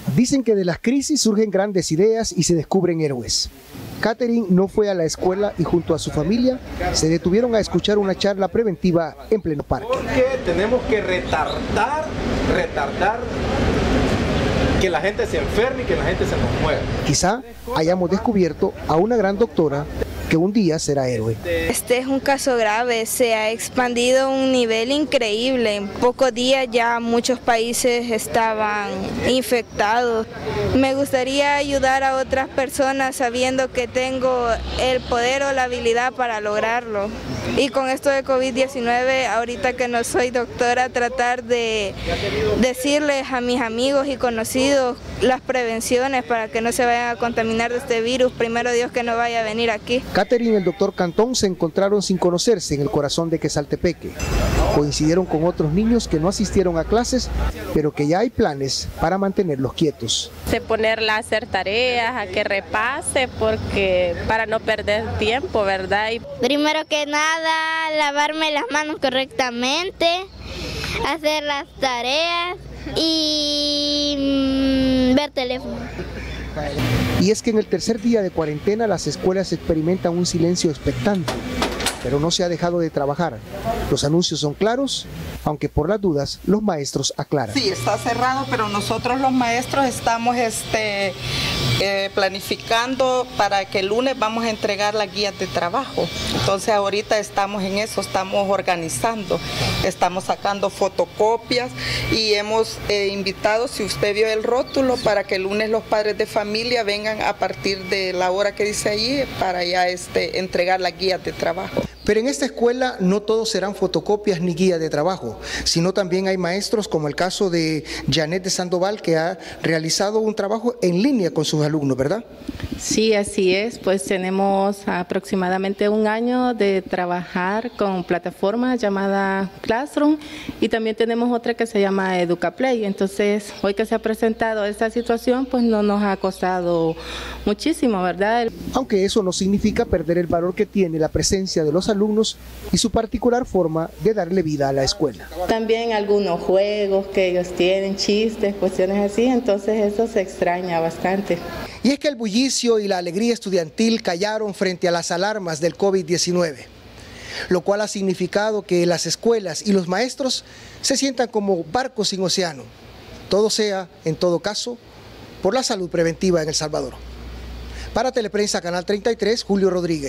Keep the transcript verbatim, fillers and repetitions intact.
Dicen que de las crisis surgen grandes ideas y se descubren héroes. Catherine no fue a la escuela y junto a su familia se detuvieron a escuchar una charla preventiva en pleno parque. Porque tenemos que retardar, retardar que la gente se enferme y que la gente se nos muera. Quizá hayamos descubierto a una gran doctora que un día será héroe. Este es un caso grave, se ha expandido a un nivel increíble. En pocos días ya muchos países estaban infectados. Me gustaría ayudar a otras personas sabiendo que tengo el poder o la habilidad para lograrlo. Y con esto de COVID diecinueve, ahorita que no soy doctora, tratar de decirles a mis amigos y conocidos las prevenciones para que no se vayan a contaminar de este virus. Primero Dios que no vaya a venir aquí. Catherine y el doctor Cantón se encontraron sin conocerse en el corazón de Quesaltepeque. Coincidieron con otros niños que no asistieron a clases, pero que ya hay planes para mantenerlos quietos. De ponerla a hacer tareas, a que repase, porque para no perder tiempo, ¿verdad? Y primero que nada, lavarme las manos correctamente, hacer las tareas y ver teléfono. Y es que en el tercer día de cuarentena las escuelas experimentan un silencio expectante, pero no se ha dejado de trabajar. Los anuncios son claros, aunque por las dudas los maestros aclaran. Sí, está cerrado, pero nosotros los maestros estamos este, eh, planificando para que el lunes vamos a entregar las guías de trabajo. Entonces ahorita estamos en eso, estamos organizando, estamos sacando fotocopias y hemos eh, invitado, si usted vio el rótulo, para que el lunes los padres de familia vengan a partir de la hora que dice allí para ya este, entregar las guías de trabajo. Pero en esta escuela no todos serán fotocopias ni guías de trabajo, sino también hay maestros como el caso de Janet de Sandoval, que ha realizado un trabajo en línea con sus alumnos, ¿verdad? sí, así es, pues tenemos aproximadamente un año de trabajar con plataforma llamada Classroom y también tenemos otra que se llama EducaPlay. Entonces, hoy que se ha presentado esta situación, pues no nos ha costado muchísimo, ¿verdad? Aunque eso no significa perder el valor que tiene la presencia de los alumnos y su particular forma de darle vida a la escuela. También algunos juegos que ellos tienen, chistes, cuestiones así, entonces eso se extraña bastante. Y es que el bullicio y la alegría estudiantil callaron frente a las alarmas del COVID diecinueve, lo cual ha significado que las escuelas y los maestros se sientan como barcos sin océano. Todo sea, en todo caso, por la salud preventiva en El Salvador. Para Teleprensa Canal treinta y tres, Julio Rodríguez.